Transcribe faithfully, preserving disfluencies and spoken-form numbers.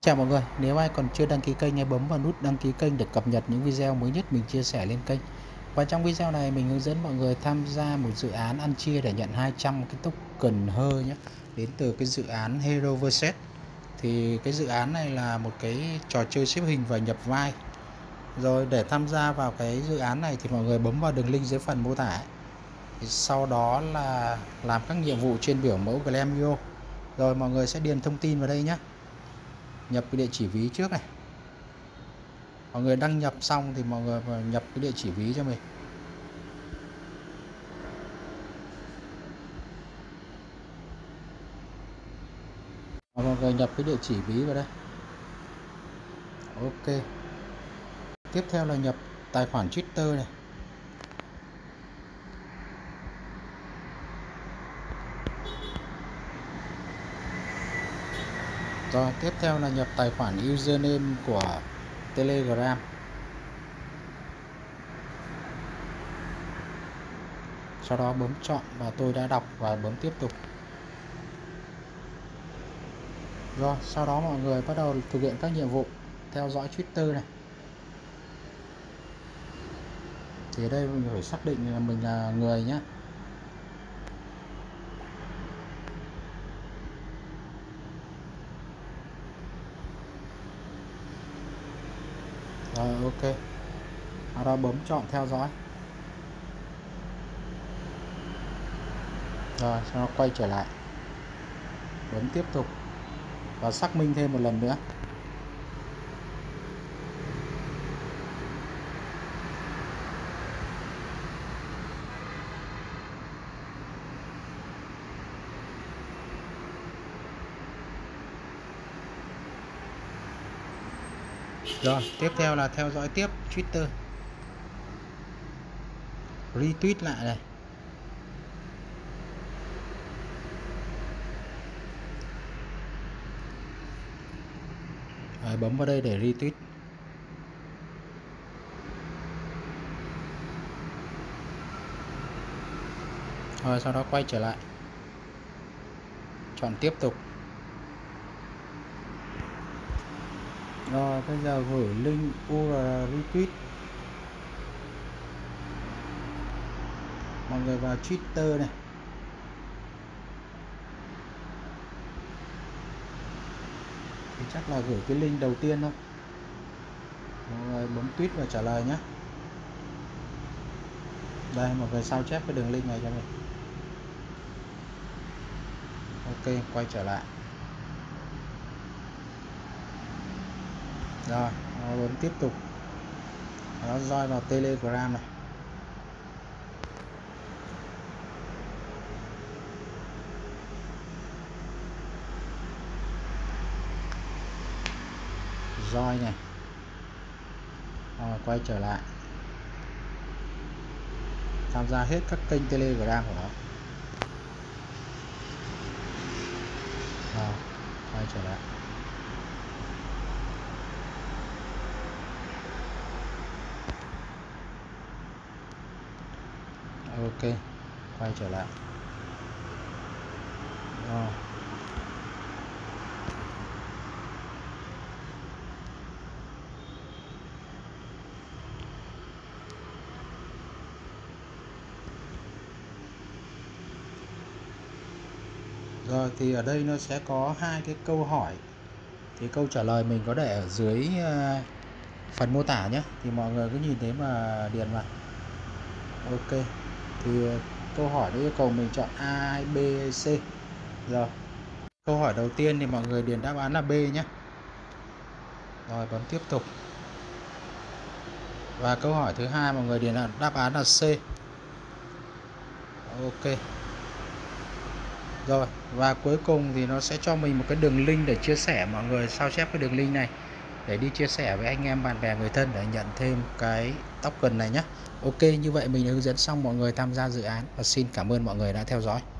Chào mọi người, nếu ai còn chưa đăng ký kênh hãy bấm vào nút đăng ký kênh để cập nhật những video mới nhất mình chia sẻ lên kênh. Và trong video này mình hướng dẫn mọi người tham gia một dự án ăn chia để nhận hai trăm cái token hơ nhé, đến từ cái dự án Hero Versus. Thì cái dự án này là một cái trò chơi xếp hình và nhập vai. Rồi để tham gia vào cái dự án này thì mọi người bấm vào đường link dưới phần mô tả. Thì sau đó là làm các nhiệm vụ trên biểu mẫu Glamio. Rồi mọi người sẽ điền thông tin vào đây nhé. Nhập cái địa chỉ ví trước này. Mọi người đăng nhập xong thì mọi người nhập cái địa chỉ ví cho mình. Mọi người nhập cái địa chỉ ví vào đây. Ok. Tiếp theo là nhập tài khoản Twitter này. Rồi tiếp theo là nhập tài khoản username của Telegram. Sau đó bấm chọn và tôi đã đọc và bấm tiếp tục. Rồi sau đó mọi người bắt đầu thực hiện các nhiệm vụ theo dõi Twitter này. Thì ở đây mình phải xác định là mình là người nhé. Rồi ok. Sau đó bấm chọn theo dõi. Rồi sau đó quay trở lại. Bấm tiếp tục. Và xác minh thêm một lần nữa. Rồi tiếp theo là theo dõi tiếp Twitter. Retweet lại này. Rồi, bấm vào đây để retweet. Rồi sau đó quay trở lại. Chọn tiếp tục. Rồi bây giờ gửi link u rờ lờ retweet. Mọi người vào Twitter này. Thì chắc là gửi cái link đầu tiên thôi. Mọi người bấm tweet và trả lời nhé. Đây mọi người sao chép cái đường link này cho mình. Ok, quay trở lại. Rồi, bấm tiếp tục. Nó roi vào Telegram này. Roi này. Rồi quay trở lại. Tham gia hết các kênh Telegram của nó. Rồi, quay trở lại. Ok, quay trở lại. Rồi. Rồi thì ở đây nó sẽ có hai cái câu hỏi. Thì câu trả lời mình có để ở dưới uh, phần mô tả nhé. Thì mọi người cứ nhìn thấy mà điền vào. Ok. Thì uh, câu hỏi nó yêu cầu mình chọn A, B, C. Rồi. Câu hỏi đầu tiên thì mọi người điền đáp án là B nhé. Rồi bấm tiếp tục. Và câu hỏi thứ hai mọi người điền là đáp án là C. Ok. Rồi và cuối cùng thì nó sẽ cho mình một cái đường link để chia sẻ. Mọi người sao chép cái đường link này để đi chia sẻ với anh em bạn bè người thân để nhận thêm cái token này nhé. Ok, như vậy mình đã hướng dẫn xong mọi người tham gia dự án và xin cảm ơn mọi người đã theo dõi.